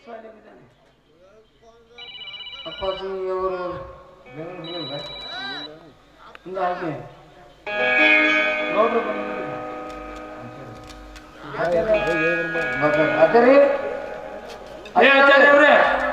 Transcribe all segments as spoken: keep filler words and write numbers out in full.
ಅಪ್ಪಾಜಿ ಅವರು ಬೆಂಗಳೂರಿಗೆ ಇಲ್ಲ ಹಾಗೆ ನೋಡ್ರಿ ಅದೇ ರೀ ಆಚಾರ್ಯ ಅವ್ರೆ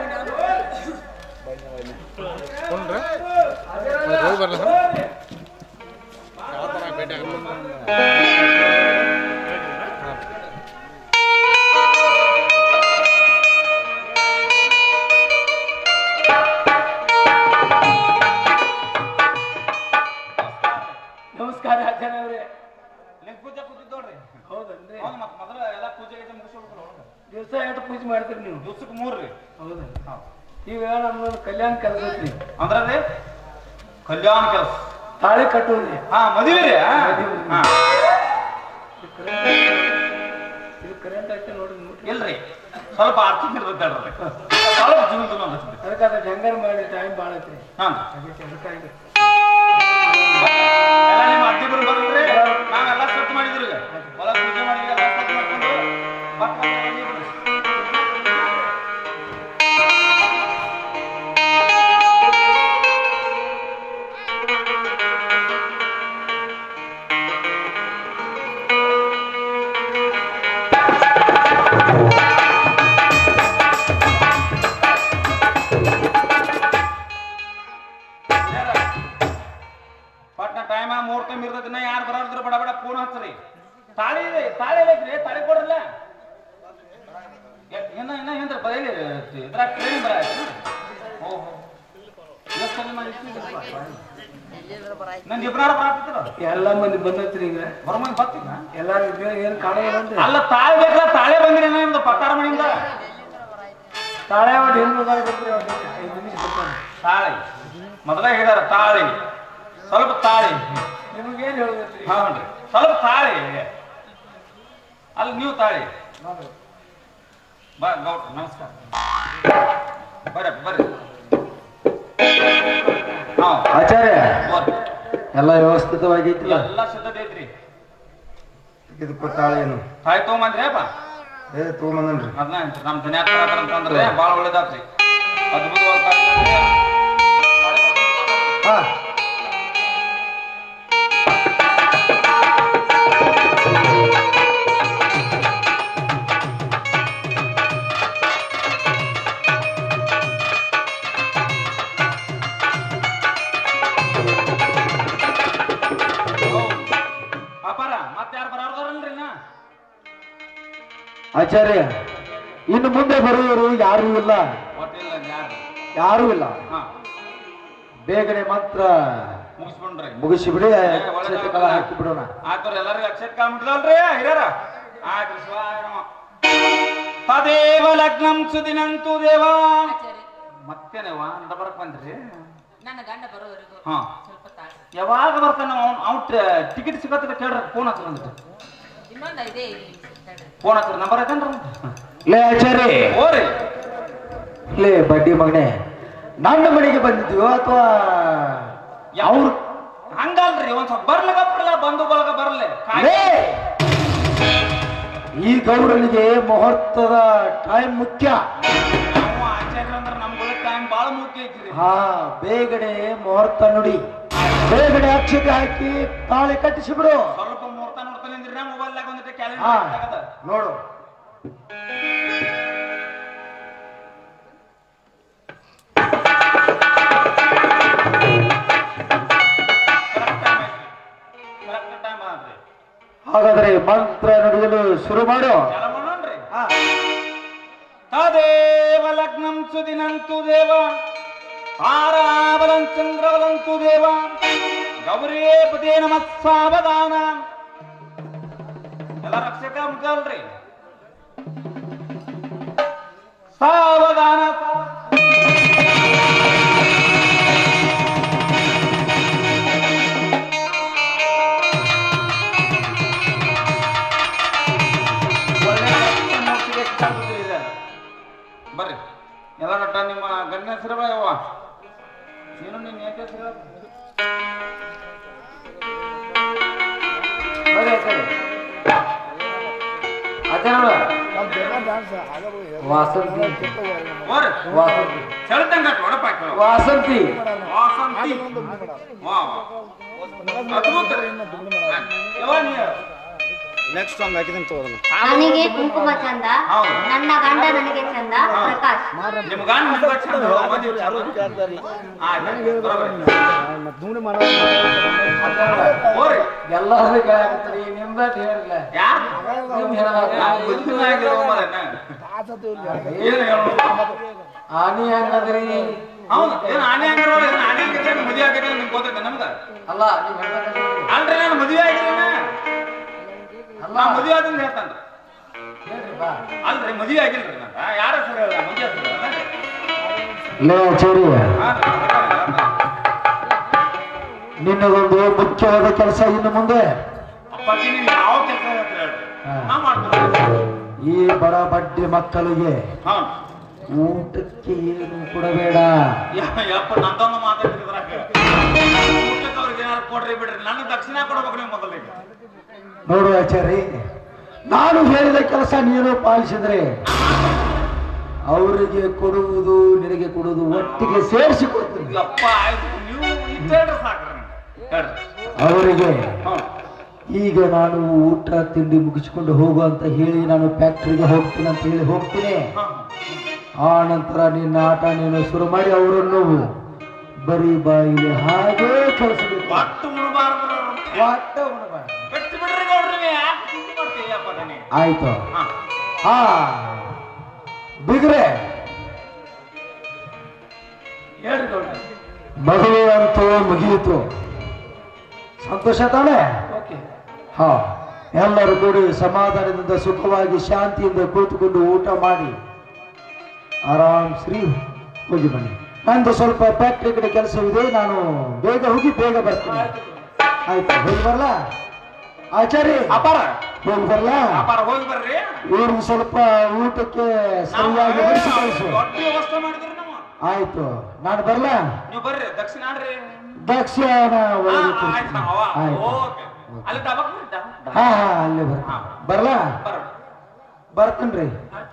ನಮಸ್ಕಾರ ಆಚಾರ್ಯ ಅವ್ರೆ ಪೂಜೆ ಕೂತಿದ್ದೋಡ್ರಿ ಹೌದನ್ರಿ ಮೊದಲ ಎಲ್ಲ ಪೂಜೆ ಮುಗಿಸ್ಬಿಡ್ತಾರ ದಿವಸ ಎಷ್ಟು ಪೂಜೆ ಮಾಡ್ತೀರಿ ನೀವು ದಿವ್ಸಕ್ಕೆ ಮೂರ್ರಿ ಹೌದಾ ಈಗ ನಮ್ದು ಕಲ್ಯಾಣ ಕೆಲಸ ಐತ್ರಿ ಅಂದ್ರಿ ಕಲ್ಯಾಣ ಕೆಲಸ ತಾಳಿ ಕಟ್ಟುದ್ರಿ ಹಾ ಮದುವೆ ರೀ ಇದು ಕರೆಂಟ್ ಐತೆ ನೋಡ್ರಿ ಇಲ್ರಿ ಸ್ವಲ್ಪ ಆರ್ಥಿಕ ಇರ್ತೈತೆ ಸ್ವಲ್ಪ ಜೀವನ ಅದಕ್ಕೆ ಅದ ಜಂಗಲ್ ಮಾಡಿ ಟೈಮ್ ಭಾಳ ಐತ್ರಿ ಹಾ ಅದಕ್ಕಾಗಿ ಎಲ್ಲ ನಿಮ್ಮ ಅಡ್ಡಿಬರು ಬಂದ್ರಿ ನಾವೆಲ್ಲ ಸ್ವಚ್ಛ ಮಾಡಿದ್ರಿ ಹೊಲ ಪೂಜೆ ಮಾಡಿ ಎಲ್ಲ ಸ್ವಚ್ಛ ಮಾಡ್ಕೊಂಡು ಯಾರು ಬರೋದ್ರ ಬಡ ಬಡ ಫೋನ್ ಹಚ್ಚ್ರಿ ತಾಳಿ ತಾಳಿ ಐತ್ರಿ ತಾಳಿ ಕೊಡ್ರಲ್ಲ ಏನ ಏನ ಏನ್ರಿ ಬರೀ ಇದ್ರಾಗ ಟ್ರೈನ್ ಬರ ಓಹೋ ಎಲ್ಲ ಮಂದಿ ಬಂದೈತ್ರಿ ಈಗ ಬರ ಮಂದಿ ಬರ್ತೀಗ ಎಲ್ಲ ಏನ್ ಕಾಣ ಅಲ್ಲ ತಾಳಿ ಬೇಕಲ್ಲ ತಾಳೆ ಬಂದ್ರಿ ನಿಮ್ದು ಪತ್ತಾರ ಮನೆಯಿಂದ ತಾಳೆ ಒಟ್ಟು ಹೆಣ್ಣು ಬರ್ತೀರಿ ಐದು ನಿಮಿಷ ಬರ್ತಾನೆ ತಾಳಿ ಮೊದಲೇ ಹೇಳಿದಾರ ತಾಳಿ ಸ್ವಲ್ಪ ತಾಳಿ ನಿಮಗೇನು ಹೇಳ್ಬೇಕ್ರಿ ಹೌನ್ರಿ ಸ್ವಲ್ಪ ತಾಳಿ ಅಲ್ಲಿ ನೀವು ತಾಳಿ ಬ ಗೌಡ್ರ ನಮಸ್ಕಾರ ಬರ್ರಿ ಬರ್ರಿ ಹಾ ಆಚಾರ್ಯ ಎಲ್ಲ ವ್ಯವಸ್ಥಿತವಾಗೈತಿ ಎಲ್ಲ ಸಿದ್ಧತೆ ಐತ್ರಿ ಇದಕ್ಕೆ ತಾಳಿ ಏನು ತಾಳಿ ತಗೊಂಬಂದ್ರಿ ಅಪ್ಪ ಏ ತಗೊಂಬಂದ್ರಿ ಅದನ್ನ ನಮ್ಮ ಧನ್ಯವಾದ ಅಂತಂದ್ರೆ ಭಾಳ ಒಳ್ಳೇದಾತ್ರಿ ಅದ್ಭುತವಾಗಿ ಹಾ ಆಚಾರ್ಯ ಇನ್ನು ಮುಂದೆ ಬರುವವರು ಯಾರೂ ಇಲ್ಲ ಯಾರೂ ಇಲ್ಲ ಬೇಗನೆ ಮಾತ್ರ ಮುಗಿಸಿಬಿಡಿ ಹಾಕಿ ಬಿಡೋಣ ಎಲ್ಲರಿಗೂ ಅಕ್ಷರ ಕಾಮಿಡ್ದಲ್ರಿ ಹಿರಿಯರ ತದೇವ ಲಗ್ನಂ ಸುದಿನಂತು ದೇವ ಮತ್ತೇನವ ಅಂತ ಬರಕ್ ಬಂದ್ರಿ ಹಾ ಯಾವಾಗ ಬರ್ತಾನ ಅವ್ನ ಟಿಕೆಟ್ ಸಿಗತ್ತ ಕೇಳ್ರಿ ಫೋನ್ ಹತ್ರ ಬಂದ್ರಿ ಫೋನ್ ಹತ್ರ ನಂಬರ್ ಐತನ್ರಿ ಲೇ ಆಚಾರ್ಯ ಓರಿ ಲೇ ಬಡ್ಡಿ ಮಗನೇ ನನ್ನ ಮನೆಗೆ ಬಂದಿದ್ಯೋ ಅಥವಾ ಅವ್ರು ಹಂಗಲ್ರಿ ಒಂದ್ ಸ್ವಲ್ಪ ಬರ್ಲಗ ಬರಲ್ಲ ಬಂದು ಬಳಗ ಬರಲ್ಲ ಈ ಗೌಡನಿಗೆ ಮುಹೂರ್ತದ ಟೈಮ್ ಮುಖ್ಯ ಆಚಾರ್ಯ ಅಂದ್ರೆ ನಮ್ಗಳ ಟೈಮ್ ಬಹಳ ಮುಖ್ಯ ಐತ್ರಿ ಹಾ ಬೇಗನೆ ಮುಹೂರ್ತ ನುಡಿ ಬೇಗನೆ ಅಕ್ಷತೆ ಹಾಕಿ ತಾಳಿ ಕಟ್ಟಿಸಿ ಬಿಡು ಸ್ವಲ್ಪ ಮುಹೂರ್ತ ನೋಡ್ತಾನೆ ಅಂದ್ರೆ ಮೊಬೈಲ್ ನಾಗ ಒಂದಿಟ್ಟು ಕ್ಯಾಲೆಂಡರ್ ನೋಡು ಹಾಗಾದ್ರೆ ಮಂತ್ರ ನುಡಿಯಲು ಶುರು ಮಾಡು ತದೇವ ಲಗ್ನಂ ಸುದಿನಂತು ದೇವ ತಾರಾಬಲಂ ಚಂದ್ರಬಲಂತು ದೇವ ಗೌರಿಯೇ ಪದೇ ನಮಃ ಸಾವಧಾನ ಎಲ್ಲ ರಕ್ಷಕ ಮುಗಲ್ರಿ ಸಾವಧಾನ ಬರ್ರಿ ಎಲ್ಲ ನಟ ನಿಮ್ಮ ಗಣ್ಯ ಹೆಸರು ಯವ್ವ ನೀನು ನಿನ್ನ ಏಕ ಹೆಸರು ಬರ್ರಿ ವಾಸಂತಿ ವಾಸಂತಿ ನೆಕ್ಸ್ಟ್ ಸಾಂಗ್ ಹಾಕಿದ್ದೀನಿ ತಗೋದನ್ನ. ನನಗೆ ಕುಂಕುಮ ಚಂದ, ನನ್ನ ಗಂಡ ನನಗೆ ಚಂದ, ಪ್ರಕಾಶ್. ನಿಮ್ಮ ಗಂಡ ನಿಮಗೆ ಚಂದ, ಮದುವೆ ಚಂದ. ಎಲ್ಲಾರು ಕೇಳಾಕತ್ತೀರಿ ನಿಮ್ದ ಹೇಳಿಲ್ಲ ಆನಿ ಹಂಗದ್ರಿ ಹೌದು ಏನು ಆನೆ ಹಂಗ ಆನೆ ಹಂಗ ಮದುವೆ ಆಗಿದ್ರೆ ನಿಮ್ಗೆ ಗೊತ್ತೈತೆ ನಮ್ಗ ಅಲ್ಲ ನೀವ್ ಅಲ್ರಿ ನಾನು ಮದುವೆ ಆಗಿಲ್ಲ ಅಲ್ಲ ಮದುವೆ ಆದಂತ ಹೇಳ್ತಾನ್ರಿ ಅಲ್ರಿ ಮದುವೆ ಆಗಿಲ್ರಿ ನಂಗ ಯಾರ ಹೆಸರು ಹೇಳ ಮದುವೆ ನಿನ್ನದೊಂದು ಮುಖ್ಯವಾದ ಕೆಲಸ ಇನ್ನು ಮುಂದೆ ಅಪ್ಪಾಜಿ ನೀವು ಯಾವ ಕೆಲಸ ಹೇಳ್ರಿ ನಾ ಮಾಡ್ತೀನಿ. ಈ ಬಡ ಬಡ್ಡಿ ಮಕ್ಕಳಿಗೆ ಹಾ ಊಟಕ್ಕೆ ಏನು ಕೊಡಬೇಡ. ಯಪ್ಪ ನಂದೊಂದು ಮಾತಾಡ್ತಿದ್ರಾಗ ಊಟಕ್ಕೆ ಅವ್ರಿಗೆ ಏನಾರು ಕೊಡ್ರಿ ಬಿಡ್ರಿ ನನ್ನ ದಕ್ಷಿಣ ಕೊಡ್ಬೇಕು ನೀವು ಮೊದಲಿಗೆ. ನೋಡು ಆಚಾರಿ, ನಾನು ಹೇಳಿದ ಕೆಲಸ ನೀನು ಪಾಲಿಸಿದ್ರೆ ಅವರಿಗೆ ಕೊಡುವುದು ನಿನಗೆ ಕೊಡುವುದು ಒಟ್ಟಿಗೆ ಸೇರಿಸಿ ಕೊಡ್ತೀನಿ. ಅಪ್ಪ ಆಯ್ತು ನೀವು ಇಷ್ಟೇಳ್ರಿ ಸಾಕ್ರಿ ಅವರಿಗೆ ಈಗ ನಾನು ಊಟ ತಿಂಡಿ ಮುಗಿಸಿಕೊಂಡು ಹೋಗು ಅಂತ ಹೇಳಿ ನಾನು ಫ್ಯಾಕ್ಟ್ರಿಗೆ ಹೋಗ್ತೀನಿ ಅಂತ ಹೇಳಿ ಹೋಗ್ತೀನಿ. ಆ ನಂತರ ನಿನ್ನ ಆಟ ನೀನು ಶುರು ಮಾಡಿ ಅವರನ್ನು ಬರೀ ಬಾಯಿಲೆ ಹಾಗೆ ಕಳಿಸಬೇಕು. ಆಯ್ತು. ಹಾ ಬಿಗ್ರೆ ಮದುವೆ ಅಂತೂ ಮುಗಿಯಿತು, ಸಂತೋಷ ತಾನೆ? ಹಾ ಎಲ್ಲರೂ ಕೂಡಿ ಸಮಾಧಾನದಿಂದ ಸುಖವಾಗಿ ಶಾಂತಿಯಿಂದ ಕುಳಿತುಕೊಂಡು ಊಟ ಮಾಡಿ ಆರಾಮ್ ಶ್ರೀ ಹೋಗಿ ಬನ್ನಿ. ನಂದು ಸ್ವಲ್ಪ ಫ್ಯಾಕ್ಟ್ರಿ ಕಡೆ ಕೆಲಸವಿದೆ, ನಾನು ಬೇಗ ಹೋಗಿ ಬೇಗ ಬರ್ತೀನಿ. ಆಯ್ತು ಹೋಗಿ ಬರಲ್ಲ ಆಚಾರ್ಯ? ಅಪಾರ ಹೋಗಿ ಬರಲ್ಲ? ಅಪಾರ ಹೋಗಿ ಬರ್ರಿ. ಇವ್ರಿಗೆ ಸ್ವಲ್ಪ ಊಟಕ್ಕೆ ಸರಿಯಾಗಿ ಕಳಿಸು. ವ್ಯವಸ್ಥೆ ಮಾಡಿದ್ರಿ ನಾವು. ಆಯ್ತು ನಾನು ಬರ್ಲ? ನೀವು ಬರ್ರಿ ದಕ್ಷಿಣ ದಕ್ಷಿಣ ಅಲ್ಲಿ ದಬಕ್ ಹಾ ಹಾ ಅಲ್ಲಿ ಬರ್ ಬರ್ಲ ಬರ್ತೇನ್ರಿ.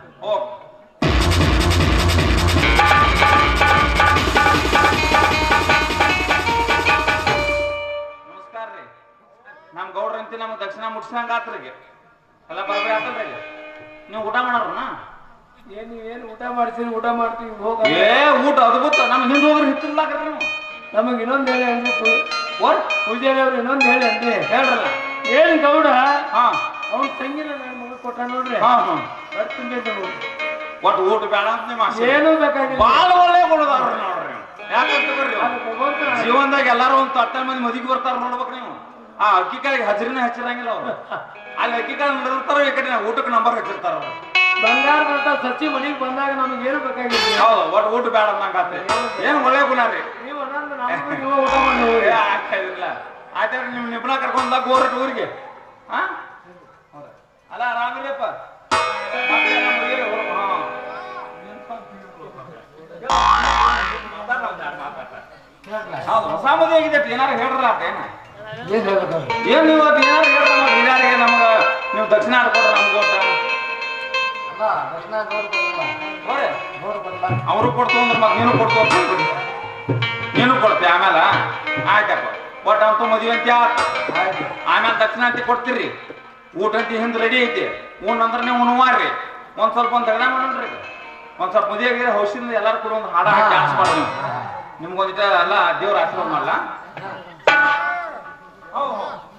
ನಮಸ್ಕಾರ ರೀ. ನಮ್ ಗೌಡ್ರಂತಿ ನಮ್ಗೆ ದಕ್ಷಿಣ ಮುಟ್ಸಂಗ ಆತ್ರಿಗೆ ಎಲ್ಲ ಬರ್ಬೇ ಆತಲ್ರಿ. ನೀವು ಊಟ ಮಾಡೋರ್ನ? ಏನು ಏನು ಊಟ ಮಾಡ್ತೀನಿ ಊಟ ಮಾಡ್ತೀವಿ ಹೋಗ. ಏ ಊಟ ಅದ್ಭುತ. ನಮ್ ಹಿಂದ್ ಹೋಗ್ರಿ ಹಿತ್ತಿರ್ಲಾಕ್ರಿ ನೀವು. ನಮಗ್ ಇನ್ನೊಂದ್ ಹೇಳಿ ಅಂದ್ರೆ ಪೂಜಾರಿ ಅವ್ರು ಇನ್ನೊಂದ್ ಹೇಳಿ ಅಂದ್ರೆ ಹೇಳ್ರಲ್ಲ. ಹೇಳಿ ಗೌಡ ಹಾ ಅವ್ನ ತಂಗಿನ ನನ್ನ ಮಗ ಕೊಟ್ಟ ನೋಡ್ರಿ. ಹಾ ಹಾ ಬರ್ತೀನಿ ಒಟ್ಟು ಊಟ ಬೇಡ ಅಂತ ನಿಮ್ಮ ಏನು ಬೇಕಾಗಿಲ್ಲ. ಬಾಳ ಒಳ್ಳೆ ಕೊಡೋದಾರ್ರಿ ನೋಡ್ರಿ. ಯಾಕಂತ ಬರ್ರಿ ಜೀವನದಾಗ ಎಲ್ಲಾರು ಒಂದ್ ಹತ್ತ ಮಂದಿ ಮದಿಗೆ ಬರ್ತಾರ ನೋಡ್ಬೇಕು ನೀವು. ಆ ಅಕ್ಕಿ ಕಾಳಿಗೆ ಹಜರಿನ ಹಚ್ಚಿರಂಗಿಲ್ಲ ಅವ್ರು. ಅಲ್ಲಿ ಅಕ್ಕಿ ಕಾಳು ನಡೆದಿರ್ತಾರ, ಈ ಕಡೆ ಊಟಕ್ಕೆ ನಂಬರ್ ಹಚ್ಚಿರ್ತಾರ. ಬಂಗಾರದಂತ ಸಚ್ಚಿ ಮನೆಗೆ ಬಂದಾಗ ನಮಗೆ ಏನು ಬೇಕಾಗಿಲ್ಲ. ಹೌದು ಒಟ್ಟು ಊಟ ಬೇಡ ಅನ್ನಂಗಾತ. ಏನ್ ಒಳ್ಳೆ ಗುಣ ರೀ. ನೀವು ಊಟ ಮಾಡಿ ಆಗ್ತಾಯಿಲ್ಲ. ಆಯ್ತಾ ನಿಮ್ ನಿಬ್ನ ಕರ್ಕೊಂಡಾಗ ಹೋಗ್ರಿ ಊರಿಗೆ. ಹಾ ಅಲ್ಲ ಆರಾಮಿಲ್ಲಪ್ಪ. ಹೌದು ಹೊಸ ಮದುವೆ ಆಗಿದೆ. ಏನಾರು ಹೇಳ್ರಲ್ಲ ಅಂತ ಏನ ಏನ್ ನೀವು ಏನಾರು ಹೇಳ್ರ ಹಿರಿಯರಿಗೆ ನಮ್ಗ ನೀವು ದಕ್ಷಿಣ ಆಡ್ಕೊಡ್ರ ನಮ್ಗೆ ಊಟ ಅವರು ಕೊಡ್ತು ಅಂದ್ರೆ ಮತ್ತೆ ನೀನು ಕೊಡ್ತು ಅಂತ ನೀನು ಕೊಡ್ತಿ ಆಮೇಲೆ. ಆಯ್ತಪ್ಪ ಒಟ್ಟು ಅಂತೂ ಮದುವೆ ಅಂತ ಆಮೇಲೆ ದಕ್ಷಿಣ ಅಂತಿ ಕೊಡ್ತೀರಿ. ಊಟ ಅಂತಿ ಹಿಂದ್ ರೆಡಿ ಐತಿ. ಉಣ್ ಅಂದ್ರೆ ನೀವು ಉಣವಾರ್ರಿ. ಒಂದ್ ಸ್ವಲ್ಪ ಒಂದ್ ತಗಡ ಮಾಡೋಣ್ರಿ. ಒಂದ್ ಸ್ವಲ್ಪ ಮದುವೆ ಆಗಿದೆ ಹೌಸಿಂದ ಎಲ್ಲಾರು ಕೂಡ ಒಂದು ಹಾಡ ಹಾಕಿ ಡ್ಯಾನ್ಸ್ ಮಾಡಿ ನೀವು ನಿಮ್ಗೊಂದಿಟ ಎಲ್ಲ ದೇವ್ರ ಆಶೀರ್ವಾದ ಮಾಡಲ್ಲ. ಹೌದು